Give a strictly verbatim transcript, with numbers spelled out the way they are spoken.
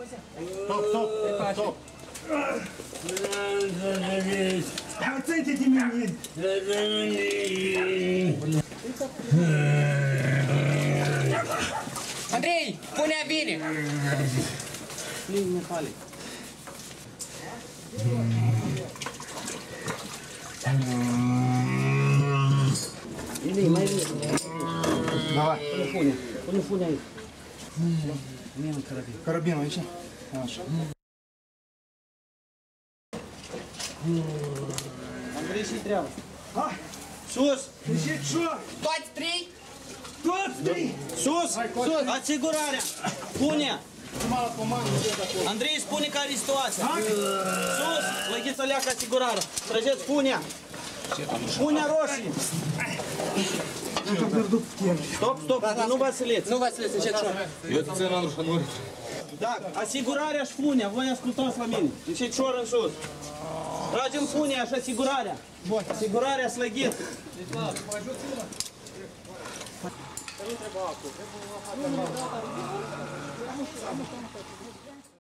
Стоп, стоп, стоп. Оцените меня. Andrei, punea bine! Или mai bine. Давай. Pune fune. Pune fune aici. Mie în carabin. Carabinul aici? Așa. Andrei, și treaba. Hai! Sus! Și ce? Toți trei? Toți trei! Sus! Sus! Asigurarea! Pune! Andrei, spune care e situația. Sus! Lăgiți-o leacă asigurarea. Trăgeți punea. Punea roșie. Stop, stop, nu vă siliți. Nu vă siliți, încet șor. Eu te țin, Andruș, nu. Da, asigurarea și punea. Voi ascultați la mine. Încet șor în sus. Tragem punea și asigurarea. Bun. Asigurarea slăgit.